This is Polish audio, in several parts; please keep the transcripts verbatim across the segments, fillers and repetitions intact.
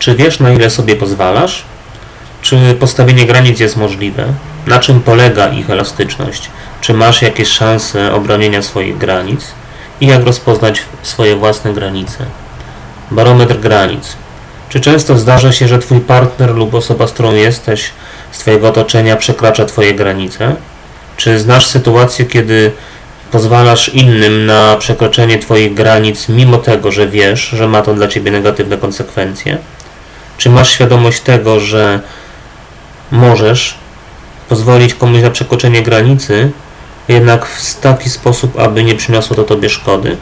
Czy wiesz, na ile sobie pozwalasz? Czy postawienie granic jest możliwe? Na czym polega ich elastyczność? Czy masz jakieś szanse obronienia swoich granic? I jak rozpoznać swoje własne granice? Barometr granic. Czy często zdarza się, że twój partner lub osoba, z którą jesteś, z twojego otoczenia przekracza twoje granice? Czy znasz sytuację, kiedy pozwalasz innym na przekroczenie twoich granic, mimo tego, że wiesz, że ma to dla ciebie negatywne konsekwencje? Czy masz świadomość tego, że możesz pozwolić komuś na przekroczenie granicy, jednak w taki sposób, aby nie przyniosło to tobie szkody?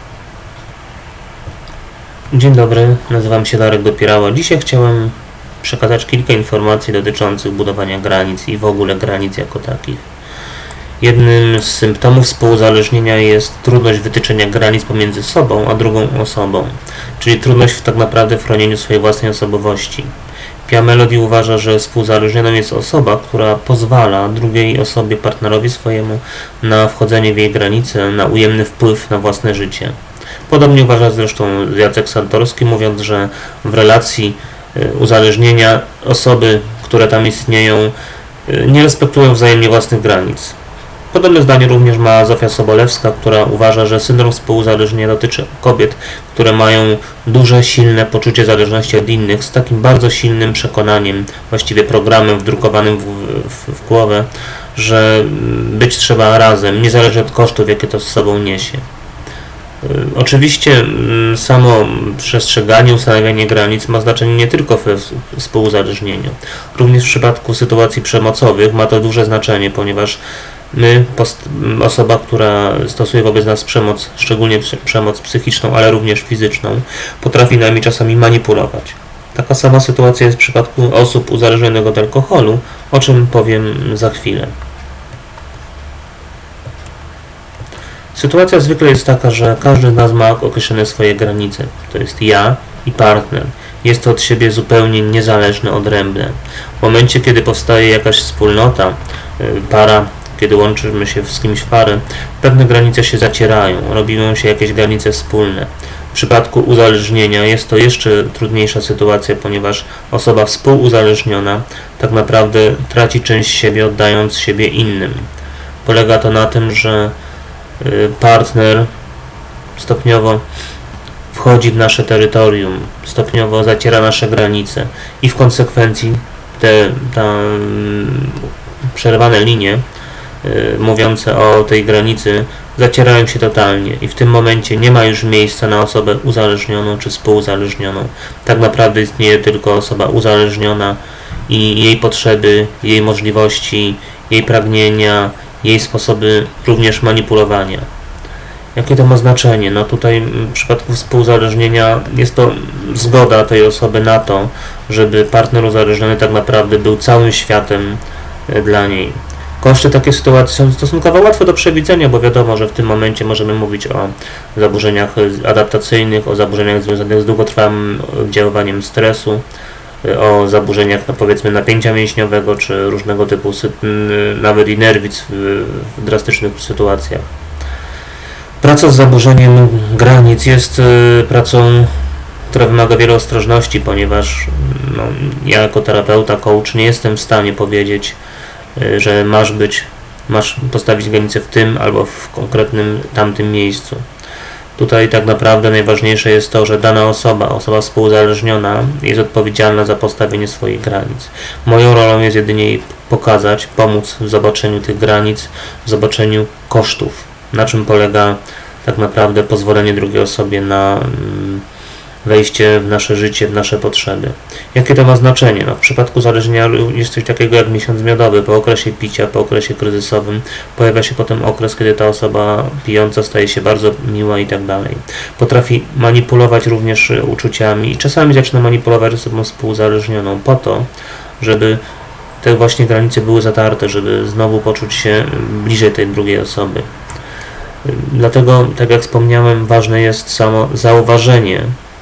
Dzień dobry, nazywam się Darek Dopierała. Dzisiaj chciałem przekazać kilka informacji dotyczących budowania granic i w ogóle granic jako takich. Jednym z symptomów współuzależnienia jest trudność wytyczenia granic pomiędzy sobą a drugą osobą, czyli trudność w tak naprawdę w chronieniu swojej własnej osobowości. Pia Melody uważa, że współuzależnioną jest osoba, która pozwala drugiej osobie, partnerowi swojemu na wchodzenie w jej granice, na ujemny wpływ na własne życie. Podobnie uważa zresztą Jacek Santorski, mówiąc, że w relacji uzależnienia osoby, które tam istnieją, nie respektują wzajemnie własnych granic. Podobne zdanie również ma Zofia Sobolewska, która uważa, że syndrom współuzależnienia dotyczy kobiet, które mają duże, silne poczucie zależności od innych, z takim bardzo silnym przekonaniem, właściwie programem wdrukowanym w, w, w głowę, że być trzeba razem, niezależnie od kosztów, jakie to z sobą niesie. Oczywiście samo przestrzeganie, ustanawianie granic ma znaczenie nie tylko we współuzależnieniu. Również w przypadku sytuacji przemocowych ma to duże znaczenie, ponieważ my, osoba, która stosuje wobec nas przemoc, szczególnie przemoc psychiczną, ale również fizyczną, potrafi nami czasami manipulować. Taka sama sytuacja jest w przypadku osób uzależnionych od alkoholu, o czym powiem za chwilę. Sytuacja zwykle jest taka, że każdy z nas ma określone swoje granice. To jest ja i partner. Jest to od siebie zupełnie niezależne, odrębne. W momencie, kiedy powstaje jakaś wspólnota, para, kiedy łączymy się z kimś w parę, pewne granice się zacierają, robią się jakieś granice wspólne. W przypadku uzależnienia jest to jeszcze trudniejsza sytuacja, ponieważ osoba współuzależniona tak naprawdę traci część siebie, oddając siebie innym. Polega to na tym, że partner stopniowo wchodzi w nasze terytorium, stopniowo zaciera nasze granice i w konsekwencji te ta, przerwane linie y, mówiące o tej granicy zacierają się totalnie i w tym momencie nie ma już miejsca na osobę uzależnioną czy współuzależnioną. Tak naprawdę istnieje tylko osoba uzależniona i jej potrzeby, jej możliwości, jej pragnienia, jej sposoby również manipulowania. Jakie to ma znaczenie? No tutaj w przypadku współuzależnienia jest to zgoda tej osoby na to, żeby partner uzależniony tak naprawdę był całym światem dla niej. Koszty takiej sytuacji są stosunkowo łatwe do przewidzenia, bo wiadomo, że w tym momencie możemy mówić o zaburzeniach adaptacyjnych, o zaburzeniach związanych z długotrwałym oddziaływaniem stresu, o zaburzeniach, no powiedzmy, napięcia mięśniowego, czy różnego typu, nawet i nerwic w, w drastycznych sytuacjach. Praca z zaburzeniem granic jest pracą, która wymaga wiele ostrożności, ponieważ no, ja jako terapeuta, coach nie jestem w stanie powiedzieć, że masz być, masz postawić granicę w tym albo w konkretnym tamtym miejscu. Tutaj tak naprawdę najważniejsze jest to, że dana osoba, osoba współuzależniona jest odpowiedzialna za postawienie swoich granic. Moją rolą jest jedynie jej pokazać, pomóc w zobaczeniu tych granic, w zobaczeniu kosztów, na czym polega tak naprawdę pozwolenie drugiej osobie na wejście w nasze życie, w nasze potrzeby. Jakie to ma znaczenie? No, w przypadku uzależnienia jest coś takiego jak miesiąc miodowy. Po okresie picia, po okresie kryzysowym pojawia się potem okres, kiedy ta osoba pijąca staje się bardzo miła i tak dalej. Potrafi manipulować również uczuciami i czasami zaczyna manipulować osobą współuzależnioną po to, żeby te właśnie granice były zatarte, żeby znowu poczuć się bliżej tej drugiej osoby. Dlatego, tak jak wspomniałem, ważne jest samo zauważenie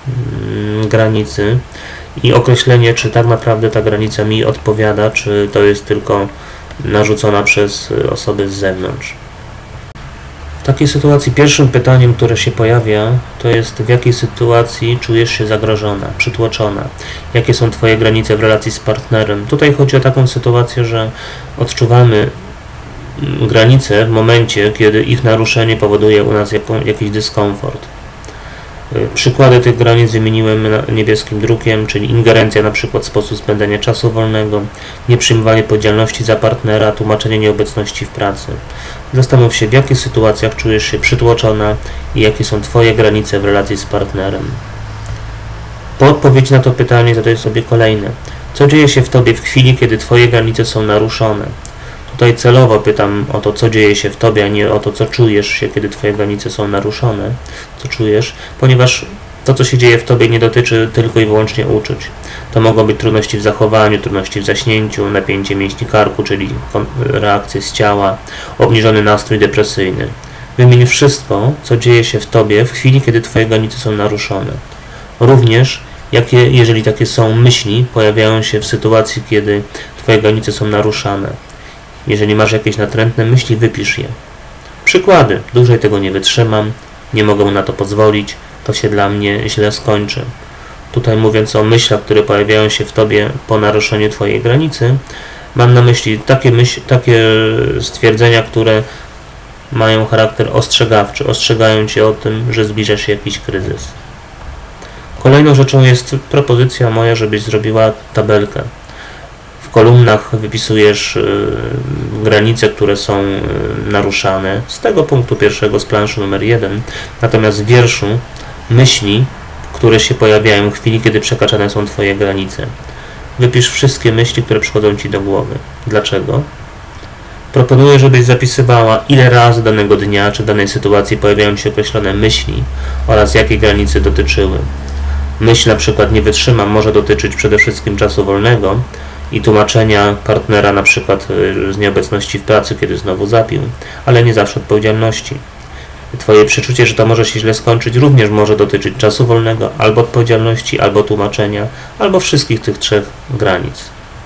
granicy i określenie, czy tak naprawdę ta granica mi odpowiada, czy to jest tylko narzucona przez osoby z zewnątrz. W takiej sytuacji pierwszym pytaniem, które się pojawia, to jest, w jakiej sytuacji czujesz się zagrożona, przytłoczona, jakie są Twoje granice w relacji z partnerem. Tutaj chodzi o taką sytuację, że odczuwamy granice w momencie, kiedy ich naruszenie powoduje u nas jaką, jakiś dyskomfort. Przykłady tych granic wymieniłem niebieskim drukiem, czyli ingerencja na przykład w sposób spędzania czasu wolnego, nieprzyjmowanie odpowiedzialności za partnera, tłumaczenie nieobecności w pracy. Zastanów się, w jakich sytuacjach czujesz się przytłoczona i jakie są Twoje granice w relacji z partnerem. Po odpowiedzi na to pytanie zadaj sobie kolejne. Co dzieje się w Tobie w chwili, kiedy Twoje granice są naruszone? Tutaj celowo pytam o to, co dzieje się w Tobie, a nie o to, co czujesz się, kiedy Twoje granice są naruszone, co czujesz, ponieważ to, co się dzieje w Tobie, nie dotyczy tylko i wyłącznie uczuć. To mogą być trudności w zachowaniu, trudności w zaśnięciu, napięcie mięśni karku, czyli reakcje z ciała, obniżony nastrój depresyjny. Wymień wszystko, co dzieje się w Tobie w chwili, kiedy Twoje granice są naruszone. Również, jakie, jeżeli takie są myśli, pojawiają się w sytuacji, kiedy Twoje granice są naruszane. Jeżeli masz jakieś natrętne myśli, wypisz je. Przykłady. Dłużej tego nie wytrzymam, nie mogę na to pozwolić, to się dla mnie źle skończy. Tutaj mówiąc o myślach, które pojawiają się w Tobie po naruszeniu Twojej granicy, mam na myśli takie, myśl, takie stwierdzenia, które mają charakter ostrzegawczy, ostrzegają Cię o tym, że zbliża się jakiś kryzys. Kolejną rzeczą jest propozycja moja, żebyś zrobiła tabelkę. W kolumnach wypisujesz y, granice, które są y, naruszane z tego punktu pierwszego z planszy numer jeden, natomiast w wierszu myśli, które się pojawiają w chwili, kiedy przekraczane są Twoje granice. Wypisz wszystkie myśli, które przychodzą Ci do głowy. Dlaczego? Proponuję, żebyś zapisywała, ile razy danego dnia czy danej sytuacji pojawiają się określone myśli oraz jakie granice dotyczyły. Myśl na przykład nie wytrzymam może dotyczyć przede wszystkim czasu wolnego i tłumaczenia partnera na przykład z nieobecności w pracy, kiedy znowu zapił, ale nie zawsze odpowiedzialności. Twoje przeczucie, że to może się źle skończyć, również może dotyczyć czasu wolnego, albo odpowiedzialności, albo tłumaczenia, albo wszystkich tych trzech granic.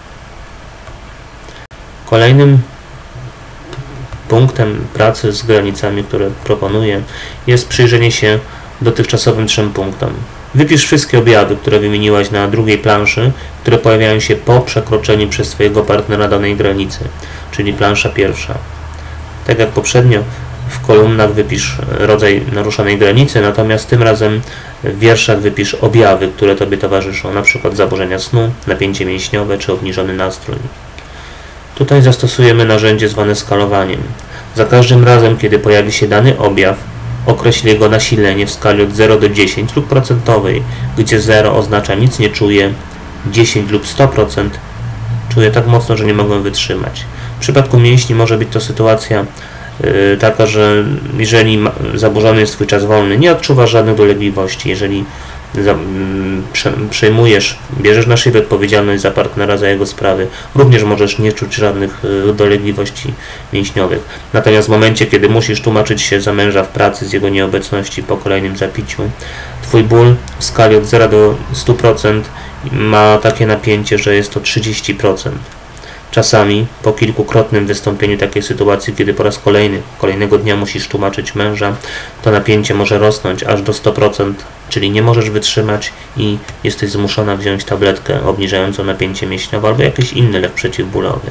Kolejnym punktem pracy z granicami, które proponuję, jest przyjrzenie się dotychczasowym trzem punktom. Wypisz wszystkie objawy, które wymieniłaś na drugiej planszy, które pojawiają się po przekroczeniu przez Twojego partnera danej granicy, czyli plansza pierwsza. Tak jak poprzednio, w kolumnach wypisz rodzaj naruszonej granicy, natomiast tym razem w wierszach wypisz objawy, które Tobie towarzyszą, na przykład zaburzenia snu, napięcie mięśniowe czy obniżony nastrój. Tutaj zastosujemy narzędzie zwane skalowaniem. Za każdym razem, kiedy pojawi się dany objaw, określ jego nasilenie w skali od zera do dziesięciu lub procentowej, gdzie zero oznacza nic nie czuję, dziesięć lub sto procent czuję tak mocno, że nie mogę wytrzymać. W przypadku mięśni może być to sytuacja yy, taka, że jeżeli ma, zaburzony jest Twój czas wolny, nie odczuwasz żadnych dolegliwości. Jeżeli za, yy, prze, przejmujesz, bierzesz na siebie odpowiedzialność za partnera, za jego sprawy, również możesz nie czuć żadnych yy, dolegliwości mięśniowych. Natomiast w momencie, kiedy musisz tłumaczyć się za męża w pracy z jego nieobecności po kolejnym zapiciu, Twój ból w skali od zera do stu procent ma takie napięcie, że jest to trzydzieści procent. Czasami po kilkukrotnym wystąpieniu takiej sytuacji, kiedy po raz kolejny, kolejnego dnia musisz tłumaczyć męża, to napięcie może rosnąć aż do stu procent, czyli nie możesz wytrzymać i jesteś zmuszona wziąć tabletkę obniżającą napięcie mięśniowe albo jakiś inny lek przeciwbólowy.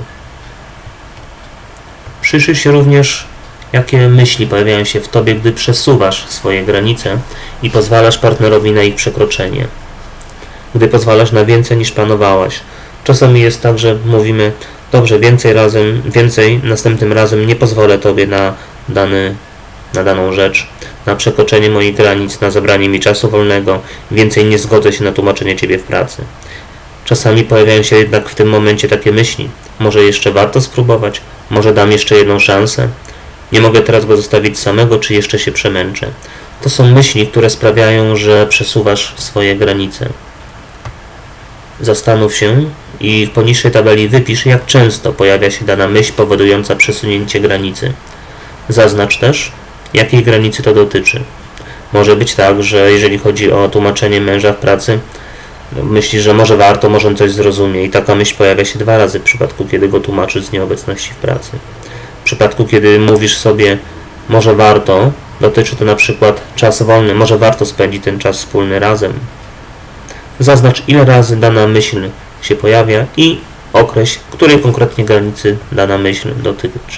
Przyjrzyj się również, jakie myśli pojawiają się w Tobie, gdy przesuwasz swoje granice i pozwalasz partnerowi na ich przekroczenie. Gdy pozwalasz na więcej niż planowałaś. Czasami jest tak, że mówimy, dobrze, więcej razem, więcej, następnym razem nie pozwolę Tobie na, dany, na daną rzecz, na przekroczenie moich granic, na zabranie mi czasu wolnego, więcej nie zgodzę się na tłumaczenie Ciebie w pracy. Czasami pojawiają się jednak w tym momencie takie myśli, może jeszcze warto spróbować, może dam jeszcze jedną szansę, nie mogę teraz go zostawić samego, czy jeszcze się przemęczę. To są myśli, które sprawiają, że przesuwasz swoje granice. Zastanów się i w poniższej tabeli wypisz, jak często pojawia się dana myśl powodująca przesunięcie granicy. Zaznacz też, jakiej granicy to dotyczy. Może być tak, że jeżeli chodzi o tłumaczenie męża w pracy, myślisz, że może warto, może on coś zrozumie i taka myśl pojawia się dwa razy w przypadku, kiedy go tłumaczysz z nieobecności w pracy. W przypadku, kiedy mówisz sobie, Może warto, dotyczy to na przykład czas wolny, może warto spędzić ten czas wspólny razem. Zaznacz, ile razy dana myśl się pojawia i określ, której konkretnie granicy dana myśl dotyczy.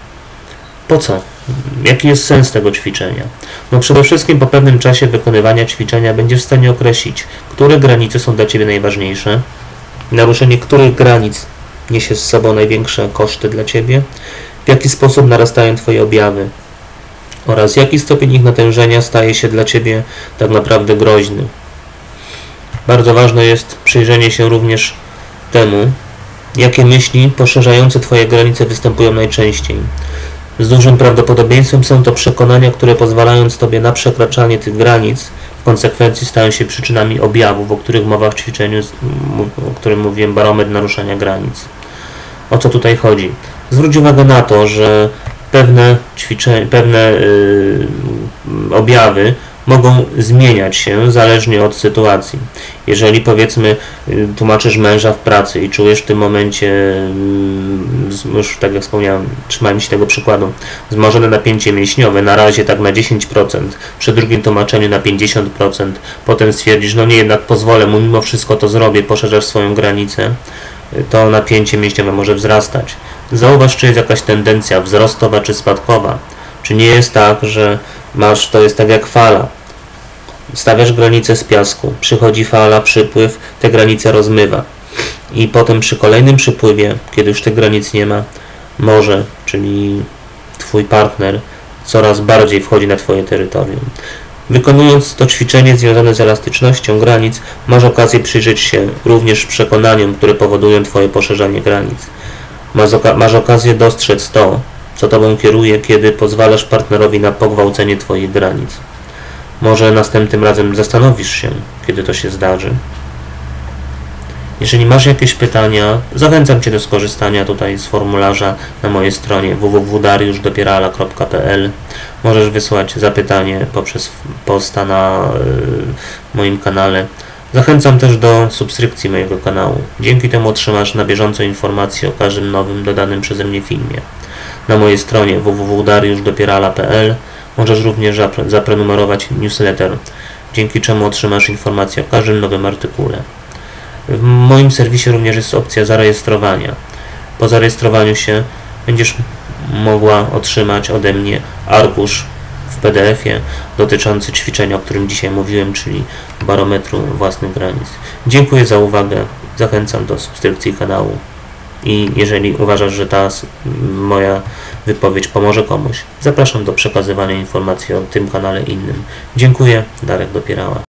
Po co? Jaki jest sens tego ćwiczenia? No przede wszystkim po pewnym czasie wykonywania ćwiczenia będziesz w stanie określić, które granice są dla Ciebie najważniejsze, naruszenie których granic niesie z sobą największe koszty dla Ciebie, w jaki sposób narastają Twoje objawy oraz jaki stopień ich natężenia staje się dla Ciebie tak naprawdę groźny. Bardzo ważne jest przyjrzenie się również temu, jakie myśli poszerzające Twoje granice występują najczęściej. Z dużym prawdopodobieństwem są to przekonania, które pozwalając Tobie na przekraczanie tych granic, w konsekwencji stają się przyczynami objawów, o których mowa w ćwiczeniu, o którym mówiłem, barometr naruszania granic. O co tutaj chodzi? Zwróć uwagę na to, że pewne ćwiczenia, pewne yy, objawy mogą zmieniać się zależnie od sytuacji. Jeżeli powiedzmy tłumaczysz męża w pracy i czujesz w tym momencie, już tak jak wspomniałem, trzymajmy się tego przykładu, wzmożone napięcie mięśniowe, na razie tak na dziesięć procent, przy drugim tłumaczeniu na pięćdziesiąt procent, potem stwierdzisz, no nie, jednak pozwolę mu, mimo wszystko to zrobię, poszerzasz swoją granicę, to napięcie mięśniowe może wzrastać. Zauważ, czy jest jakaś tendencja wzrostowa czy spadkowa. Czy nie jest tak, że masz, to jest tak jak fala. Stawiasz granicę z piasku, przychodzi fala, przypływ, te granice rozmywa. I potem przy kolejnym przypływie, kiedy już tych granic nie ma, może, czyli Twój partner, coraz bardziej wchodzi na Twoje terytorium. Wykonując to ćwiczenie związane z elastycznością granic, masz okazję przyjrzeć się również przekonaniom, które powodują Twoje poszerzanie granic. Masz, oka masz okazję dostrzec to, co Tobą kieruje, kiedy pozwalasz partnerowi na pogwałcenie Twoich granic. Może następnym razem zastanowisz się, kiedy to się zdarzy. Jeżeli masz jakieś pytania, zachęcam Cię do skorzystania tutaj z formularza na mojej stronie w w w kropka dariusz dopierala kropka p l. Możesz wysłać zapytanie poprzez posta na y, moim kanale. Zachęcam też do subskrypcji mojego kanału. Dzięki temu otrzymasz na bieżąco informacje o każdym nowym dodanym przeze mnie filmie. Na mojej stronie w w w kropka dariusz dopierala kropka p l możesz również zaprenumerować newsletter, dzięki czemu otrzymasz informacje o każdym nowym artykule. W moim serwisie również jest opcja zarejestrowania. Po zarejestrowaniu się będziesz mogła otrzymać ode mnie arkusz w P D F ie dotyczący ćwiczenia, o którym dzisiaj mówiłem, czyli barometru własnych granic. Dziękuję za uwagę, zachęcam do subskrypcji kanału i jeżeli uważasz, że ta moja wypowiedź pomoże komuś, zapraszam do przekazywania informacji o tym kanale innym. Dziękuję, Darek Dopierała.